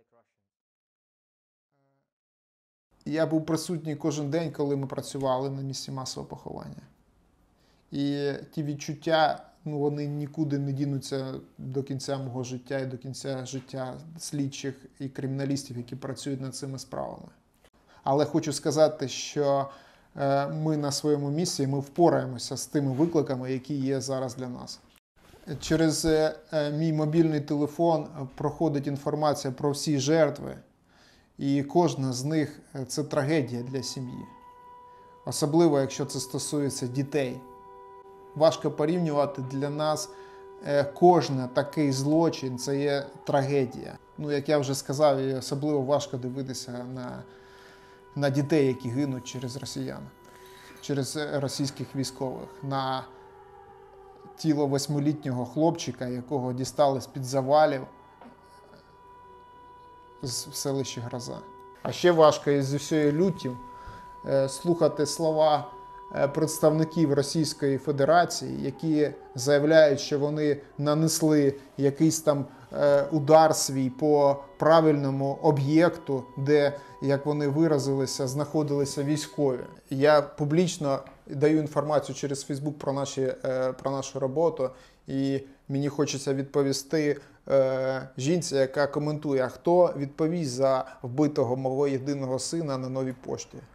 Я був присутній кожен день, коли ми працювали на місці масового поховання. І ті відчуття, вони нікуди не дінуться до кінця мого життя і до кінця життя слідчих і криміналістів, які працюють над цими справами. Але хочу сказати, що ми на своєму місці, ми впораємося з тими викликами, які є зараз для нас. Через мій мобільний телефон проходить інформація про всі жертви, і кожна з них – це трагедія для сім'ї. Особливо, якщо це стосується дітей. Важко порівнювати, для нас кожен такий злочин – це є трагедія. Як я вже сказав, і особливо важко дивитися на дітей, які гинуть через росіян, через російських військових, на тіло 8-літнього хлопчика, якого дістали з-під завалів в селищі Гроза. А ще важко із усією люттю слухати слова представників Російської Федерації, які заявляють, що вони нанесли якийсь там удар свій по правильному об'єкту, де, як вони виразилися, знаходилися військові. Я публічно даю інформацію через Facebook про нашу роботу, і мені хочеться відповісти жінці, яка коментує, а хто відповість за вбитого мого єдиного сина на Новій пошті.